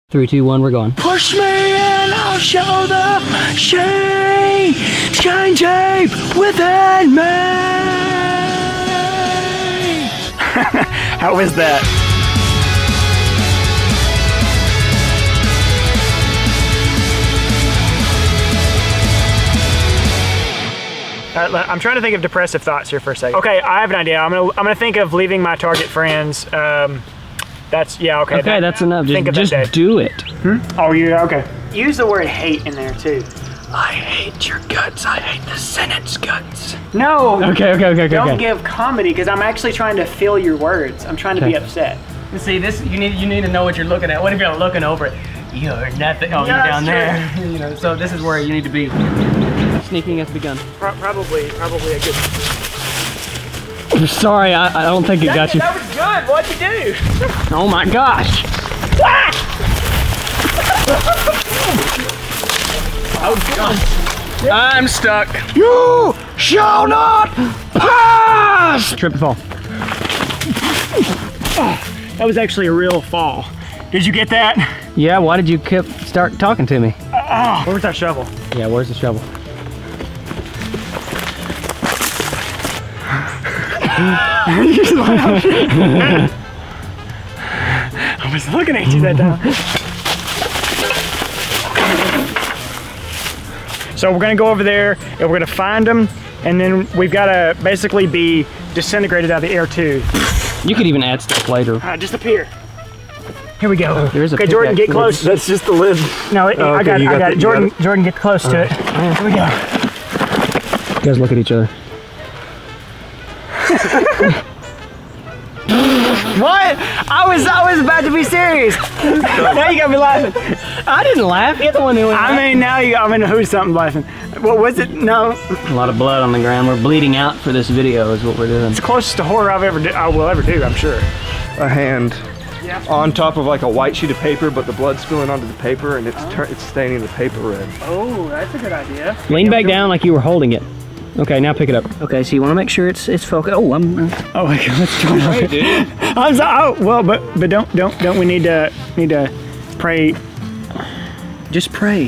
3, 2, 1, we're going. Push me and I'll show the shame tape within me. How is that? I'm trying to think of depressive thoughts here for a second. Okay, I have an idea. I'm gonna think of leaving my target friends. That's, yeah, okay. Okay, that's enough. Just do it. Oh, yeah, okay. Use the word hate in there, too. I hate your guts. I hate the Senate's guts. No. Okay. Don't give comedy, because I'm actually trying to feel your words. I'm trying to be upset. See, this you need to know what you're looking at. What if you're looking over it? You're nothing. Oh, you're down there. You know, so this is where you need to be. Sneaking has begun. Probably a good. I'm sorry, I don't think it got you. That was good. What'd you do? Oh my gosh. Oh God. I'm stuck. You shall not pass. Trip and fall. That was actually a real fall. Did you get that? Yeah, why did you start talking to me? Where's that shovel? Yeah, where's the shovel? I was looking at you that time. So we're gonna go over there and we're gonna find them, and then we've gotta basically be disintegrated out of the air too. You could even add stuff later. Just up here. Here we go. There's a okay, Jordan, get close. That's just the lid. No, I got it. Jordan, get close to it. Here we go. You guys look at each other. What? I was about to be serious. Now you got me laughing. I didn't laugh. You're the one who went I mean, now you got me to who's something laughing. What was it? No. A lot of blood on the ground. We're bleeding out for this video is what we're doing. It's the closest to horror I will ever do, I'm sure. A hand on top of like a white sheet of paper, but the blood's spilling onto the paper and it's staining the paper red. Oh, that's a good idea. Lean back down like you were holding it. Okay, now pick it up. Okay, so you want to make sure it's focused. Oh, oh my God, let's try it. Hey, dude. I'm sorry. Oh, well, but don't we need to pray? Just pray.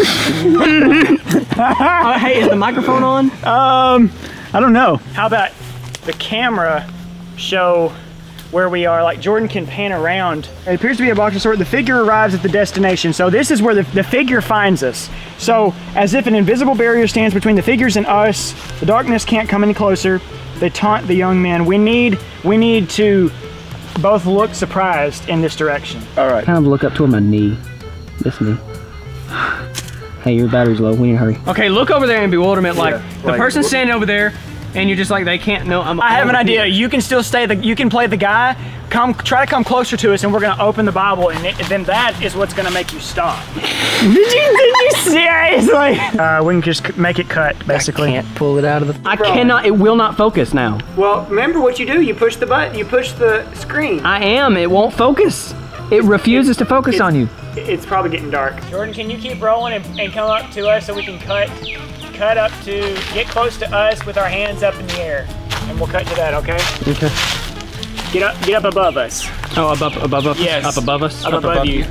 Hey, is the microphone on? I don't know. How about the camera show where we are? Like Jordan can pan around. It appears to be a box of sort. The figure arrives at the destination. So this is where the figure finds us. So as if an invisible barrier stands between the figures and us, the darkness can't come any closer. They taunt the young man. We need to both look surprised in this direction. All right. Kind of look up toward my knee. This knee. Hey, your battery's low. We need to hurry. Okay, look over there in bewilderment, like the person's standing over there, and you're just like, they can't know. I have an idea. You can still you can play the guy. Try to come closer to us, and we're gonna open the Bible, and then that is what's gonna make you stop. Did you seriously? We can just make it cut, basically. I can't pull it out of the. I cannot. It will not focus now. Well, remember what you do. You push the button. You push the screen. I am. It won't focus. It refuses to focus on you. It's probably getting dark. Jordan, can you keep rolling and come up to us so we can cut up to get close to us with our hands up in the air, and we'll cut to that. Okay. Okay. Get up above us. Oh, above us? Yes. Up above us? Up above you.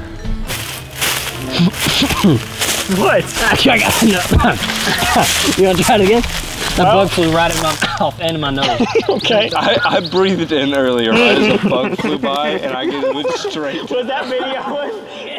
What? Actually, I got You want to try it again? That bug flew right in my mouth and in my nose. Okay. I breathed it in earlier right as a bug flew by and I went straight. Was that video?